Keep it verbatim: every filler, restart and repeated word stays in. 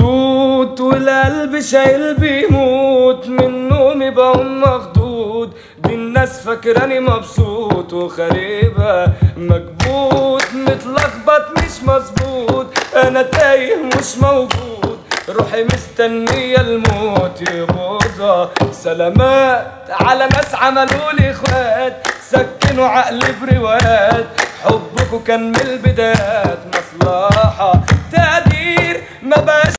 توت والقلب شايل بيموت من نومي بقوم مخضوض، دي الناس فاكراني مبسوط وخريبة مكبوت متلخبط مش مظبوط، انا تايه مش موجود روحي مستنية الموت يبوظها. سلامات على ناس عملولي اخوات سكنوا عقلي بروايات، حبكوا كان من البدايات مصلحة تقدير ما بقاش